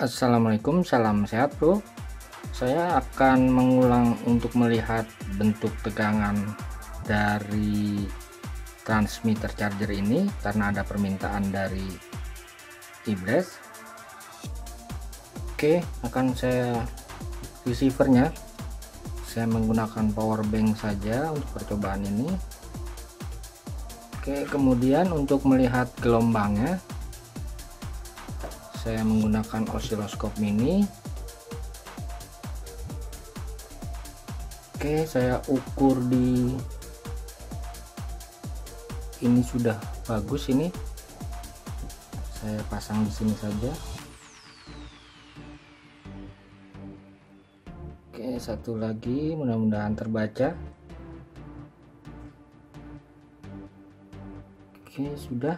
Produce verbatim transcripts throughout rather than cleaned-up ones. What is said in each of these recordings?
Assalamualaikum, salam sehat bro. Saya akan mengulang untuk melihat bentuk tegangan dari transmitter charger ini karena ada permintaan dari Ibres. Oke, akan saya receivernya. Saya menggunakan power bank saja untuk percobaan ini. Oke, kemudian untuk melihat gelombangnya, saya menggunakan osiloskop mini. Oke, saya ukur di ini sudah bagus ini. Saya pasang di sini saja. Oke, satu lagi, mudah-mudahan terbaca. Oke, sudah.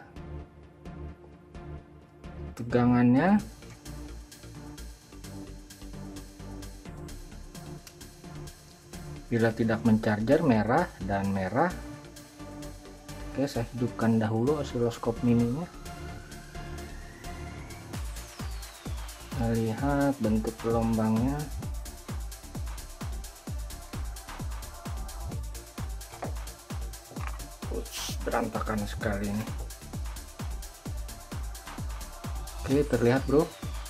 Tegangannya bila tidak mencarger merah dan merah. Oke, saya hidupkan dahulu osiloskop mininya. Kita lihat bentuk gelombangnya. Ups, berantakan sekali ini. Oke, terlihat bro,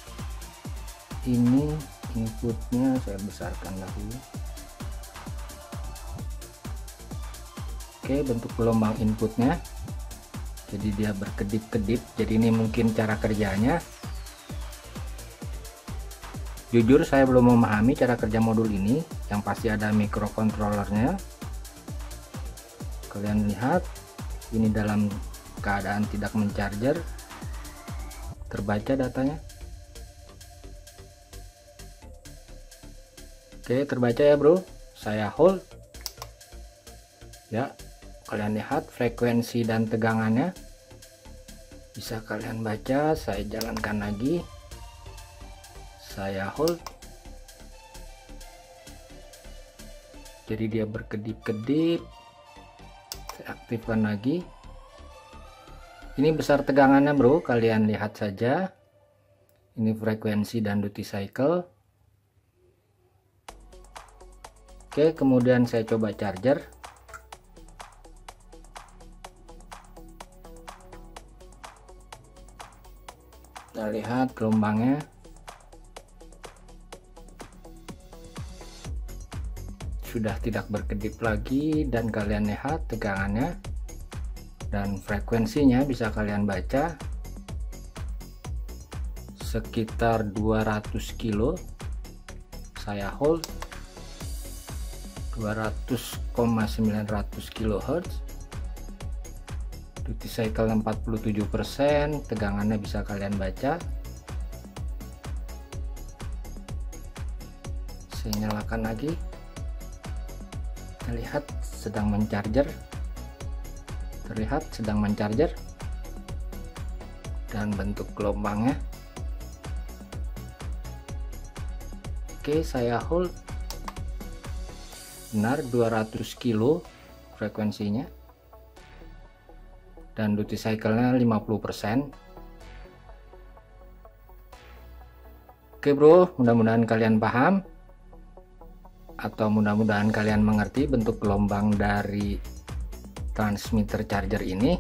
ini inputnya saya besarkan dahulu. Oke, bentuk gelombang inputnya, jadi dia berkedip-kedip. Jadi ini mungkin cara kerjanya. Jujur saya belum memahami cara kerja modul ini. Yang pasti ada microcontrollernya. Kalian lihat, ini dalam keadaan tidak mencarger. Terbaca datanya. Oke, terbaca ya bro. Saya hold ya, kalian lihat frekuensi dan tegangannya bisa kalian baca. Saya jalankan lagi, saya hold, jadi dia berkedip-kedip. Saya aktifkan lagi. Ini besar tegangannya bro, kalian lihat saja. Ini frekuensi dan duty cycle. Oke, kemudian saya coba charger. Kita lihat gelombangnya. Sudah tidak berkedip lagi dan kalian lihat tegangannya. Dan frekuensinya bisa kalian baca sekitar dua ratus kilo. Saya hold dua ratus koma sembilan ratus kilohertz. Duty cycle empat puluh tujuh persen. Tegangannya bisa kalian baca. Saya nyalakan lagi. Kita lihat sedang mencarger. Terlihat sedang mencarger dan bentuk gelombangnya. Oke, saya hold. Benar, dua ratus kilo frekuensinya dan duty cycle-nya lima puluh persen. Oke bro, mudah-mudahan kalian paham atau mudah-mudahan kalian mengerti bentuk gelombang dari transmitter charger ini.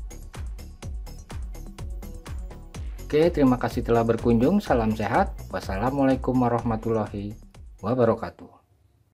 Oke, terima kasih telah berkunjung. Salam sehat. Wassalamualaikum warahmatullahi wabarakatuh.